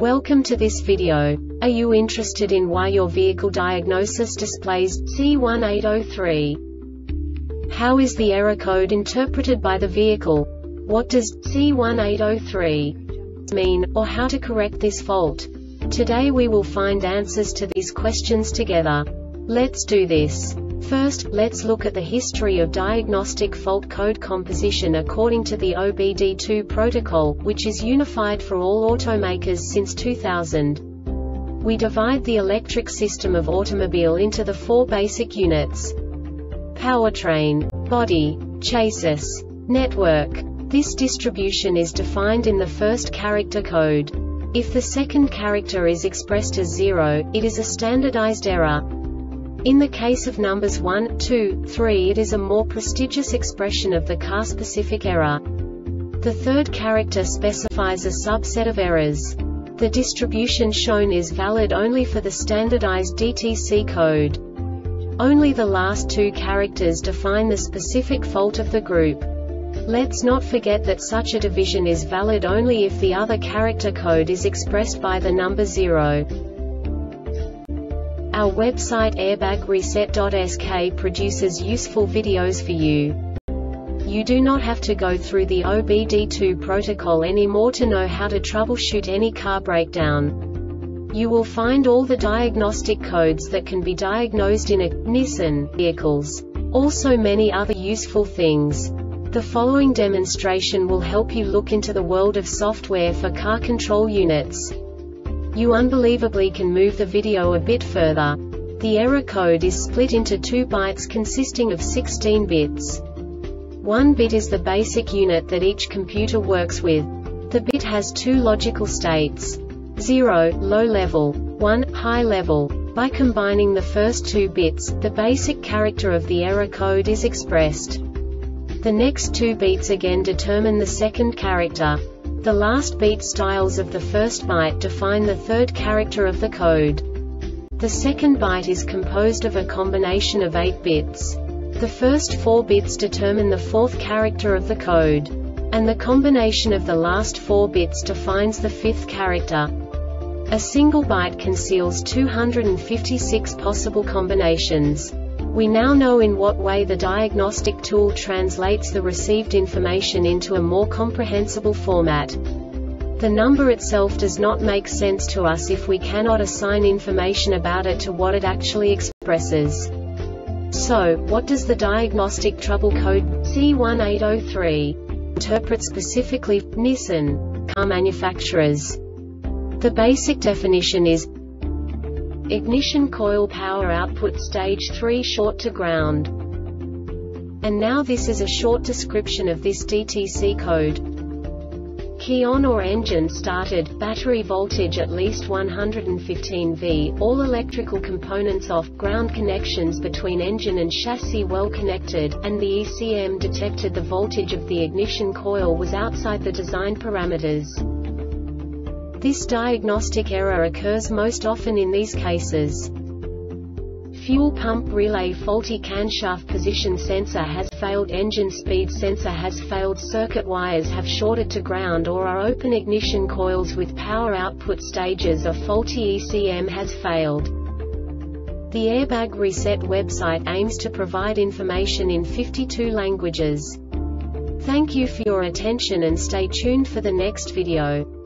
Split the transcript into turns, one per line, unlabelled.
Welcome to this video. Are you interested in why your vehicle diagnosis displays C1803? How is the error code interpreted by the vehicle? What does C1803 mean, or how to correct this fault? Today we will find answers to these questions together. Let's do this. First, let's look at the history of diagnostic fault code composition according to the OBD2 protocol, which is unified for all automakers since 2000. We divide the electric system of automobile into the four basic units: powertrain, body, chassis, network. This distribution is defined in the first character code. If the second character is expressed as 0, it is a standardized error. In the case of numbers 1, 2, 3, it is a more prestigious expression of the car-specific error. The third character specifies a subset of errors. The distribution shown is valid only for the standardized DTC code. Only the last two characters define the specific fault of the group. Let's not forget that such a division is valid only if the other character code is expressed by the number 0. Our website airbagreset.sk produces useful videos for you. You do not have to go through the OBD2 protocol anymore to know how to troubleshoot any car breakdown. You will find all the diagnostic codes that can be diagnosed in a Nissan vehicles. Also many other useful things. The following demonstration will help you look into the world of software for car control units. You unbelievably can move the video a bit further. The error code is split into 2 bytes consisting of 16 bits. 1 bit is the basic unit that each computer works with. The bit has 2 logical states: 0, low level, 1, high level. By combining the first 2 bits, the basic character of the error code is expressed. The next 2 beats again determine the second character. The last beat styles of the first byte define the third character of the code. The second byte is composed of a combination of 8 bits. The first 4 bits determine the fourth character of the code. And the combination of the last 4 bits defines the fifth character. A single byte conceals 256 possible combinations. We now know in what way the diagnostic tool translates the received information into a more comprehensible format. The number itself does not make sense to us if we cannot assign information about it to what it actually expresses. So, what does the diagnostic trouble code C1803 interpret specifically for Nissan car manufacturers? The basic definition is ignition coil power output stage 3 short to ground. And now this is a short description of this DTC code. Key on or engine started, battery voltage at least 115 V, all electrical components off, ground connections between engine and chassis well connected, and the ECM detected the voltage of the ignition coil was outside the design parameters. This diagnostic error occurs most often in these cases: fuel pump relay faulty, camshaft position sensor has failed, engine speed sensor has failed, circuit wires have shorted to ground or are open, ignition coils with power output stages are faulty, ECM has failed. The Airbag Reset website aims to provide information in 52 languages. Thank you for your attention and stay tuned for the next video.